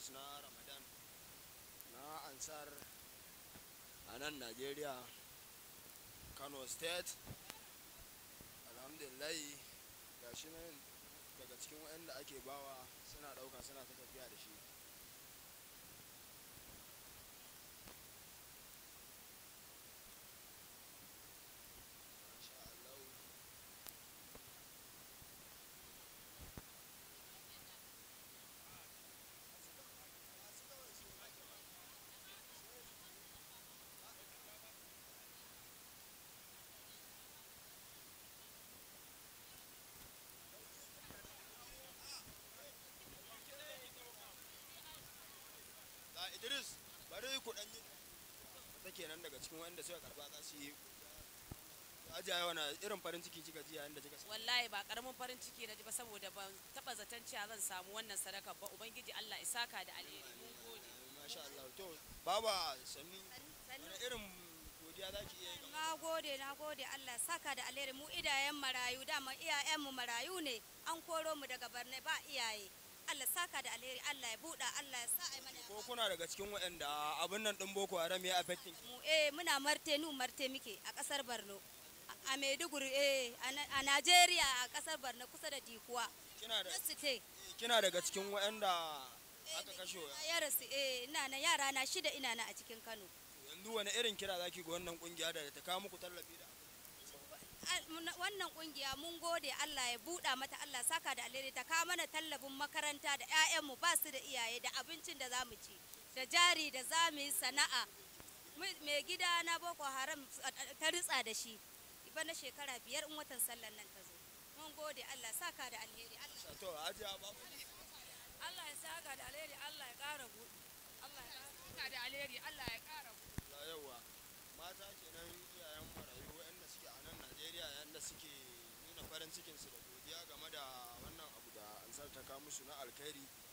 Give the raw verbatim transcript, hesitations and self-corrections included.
takwas na Ramadan na Ansar a nan Najeriya, Kano State. Alhamdulillahi gashi nan daga cikin waɗanda ake bawa suna ɗauka suna ta tafiya da shi. Idris, bari ku dan yi ta kenan daga cikin wanda suka karba za su yi ajiya wani irin farin ciki kika ji yayin da kika samu? Wallahi ba karamin farin ciki na ji ba saboda ban taba zaton cewa zan samu wannan sadaka ba. Ubangiji Allah isaka da alheri. Mun gode. Masha Allah. To baba sanni wani irin godiya zaki iya yi? Na gode, na gode Allah saka da alheri. Mu iyayen marayu dama iyayen mu marayu ne. An koro mu daga Barne ba iyaye. Allah saka da alheri, Allah ya buɗa, Allah ya sa ai mana. Ko kuna daga cikin waɗanda abin nan ɗin Boko Haram ya affecting? Mu eh muna marte nu marte muke a ƙasar Borno. A Maiduguri eh a Najeriya a ƙasar Borno kusa da Dikuwa. Kina da State. Kina daga cikin waɗanda aka kashe? Ya rasu eh ina na yara na shida ina na a cikin Kano. Yanzu wani irin kira zaki ga wannan kungiya da ta kawo muku tallafi da wannan kungiya mun gode Allah ya buɗa mata, Allah saka da alheri, ta kawo mana tallafin makaranta da 'ya'yanmu ba su da iyaye da abincin da za mu ci da jari da za mu yi sana'a. Mai gida na Boko Haram ta ritsa da shi bana shekara biyar in watan sallan nan ta zo. Mun gode Allah saka da alheri. To ajiya ba Allah ya saka da alheri, Allah ya ƙara buɗe. Allah ya saka da alheri, Allah ya ƙara buɗe. Yawa mata kenan iyayen marayu waɗanda suke a nan Najeriya yayin da suke nuna farin cikinsu da godiya game da wannan abu da Ansar ta kawo musu na alkhairi.